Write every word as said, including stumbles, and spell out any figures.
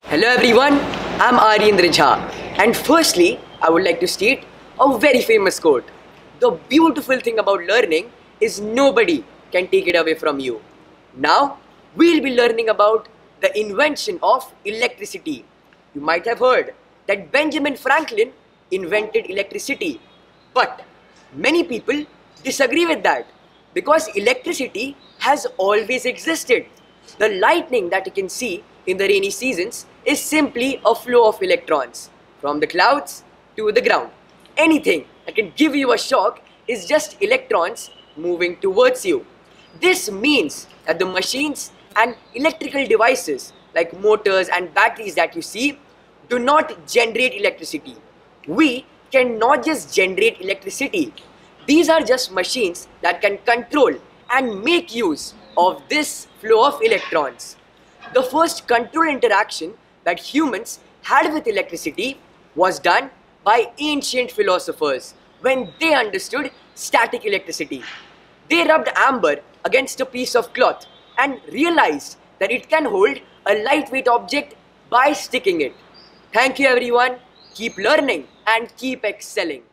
Hello everyone, I'm Aryendra Jha, and firstly, I would like to state a very famous quote. The beautiful thing about learning is nobody can take it away from you. Now, we'll be learning about the invention of electricity. You might have heard that Benjamin Franklin invented electricity, but many people disagree with that because electricity has always existed. The lightning that you can see in the rainy seasons is simply a flow of electrons from the clouds to the ground. Anything that can give you a shock is just electrons moving towards you. This means that the machines and electrical devices like motors and batteries that you see do not generate electricity. We cannot just generate electricity. These are just machines that can control and make use of this flow of electrons. The first control interaction that humans had with electricity was done by ancient philosophers when they understood static electricity. They rubbed amber against a piece of cloth and realized that it can hold a lightweight object by sticking it. Thank you everyone, keep learning and keep excelling.